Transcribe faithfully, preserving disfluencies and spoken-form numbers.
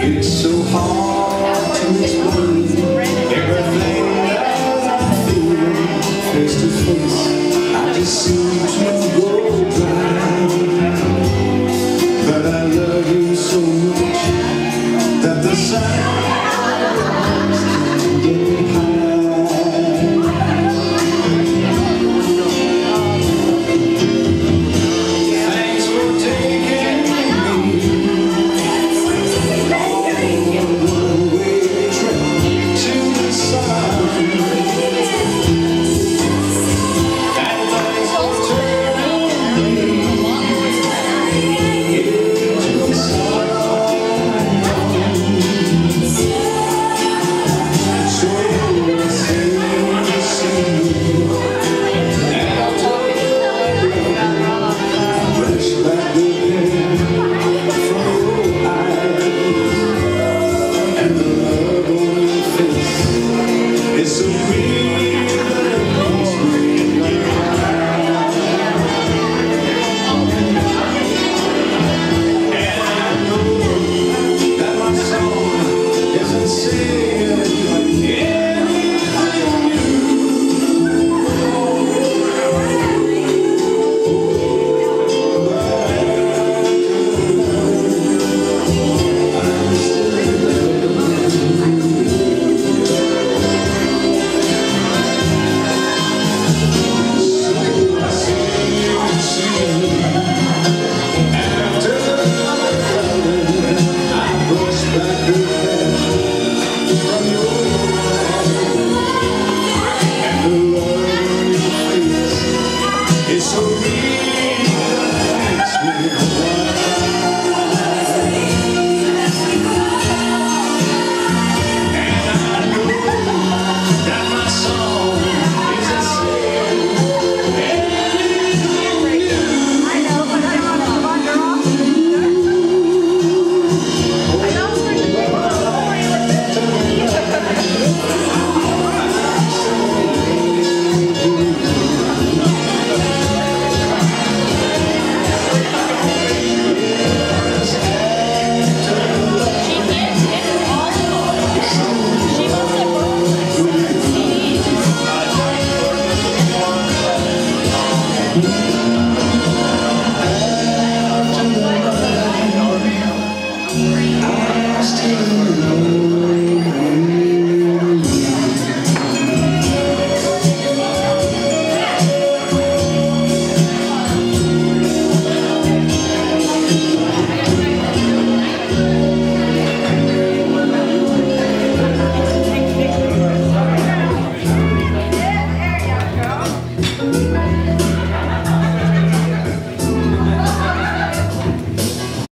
It's so hard to explain everything that I feel face to face. I just seem to go dry, but I love you so much that the sound can get high. Thanks for taking I still